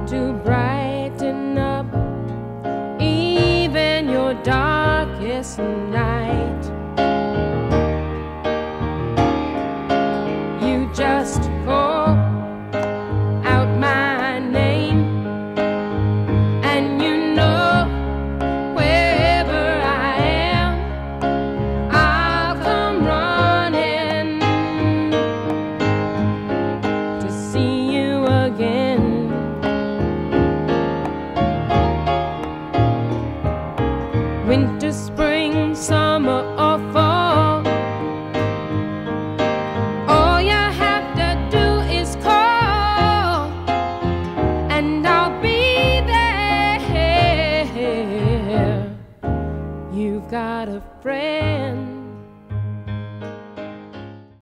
to brighten up even your darkest night. You just call out my name, and you know wherever I am, I'll come running to see you again. Winter, spring, summer, or fall, all you have to do is call, and I'll be there. You've got a friend.